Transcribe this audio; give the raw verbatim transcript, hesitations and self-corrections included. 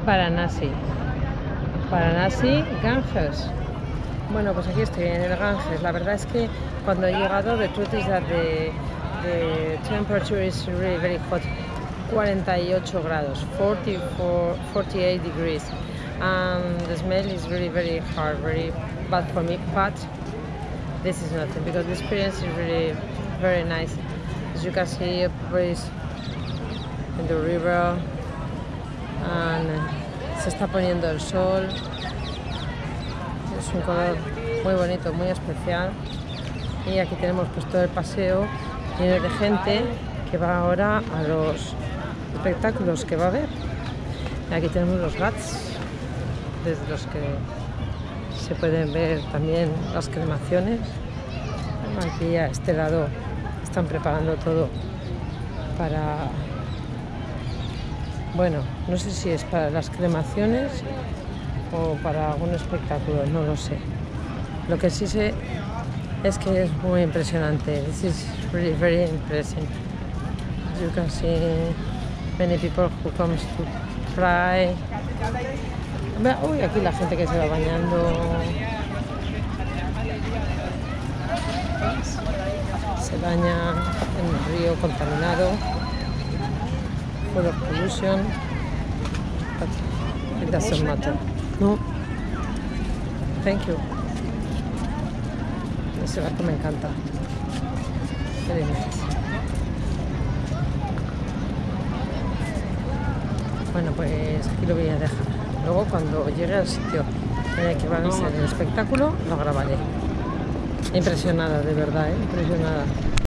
Varanasi. Varanasi, Ganges. Bueno, pues aquí estoy en el Ganges. La verdad es que cuando he llegado, the truth is that the, the temperature is really very hot. cuarenta y ocho grados, forty-four, forty-eight degrees. And the smell is really very hard, very bad for me. But this is nothing because the experience is really very nice. As you can see, everybody is in the river and se está poniendo el sol. Es un color muy bonito, muy especial. Y aquí tenemos pues todo el paseo lleno de gente que va ahora a los espectáculos que va a haber. Y aquí tenemos los Ghats, desde los que se pueden ver también las cremaciones. Aquí a este lado están preparando todo para, bueno, no sé si es para las cremaciones o para algún espectáculo, no lo sé. Lo que sí sé es que es muy impresionante. This is really very impressive. As you can see, many people who comes to try. Uy, aquí la gente que se va bañando. Se baña en un río contaminado. Full of pollution. But it doesn't matter. No. Thank you. Ese barco me encanta. Qué bien. Bueno, pues aquí lo voy a dejar. Luego cuando llegue al sitio en el que va a ser el espectáculo, lo grabaré. Impresionada, de verdad, ¿eh? Impresionada.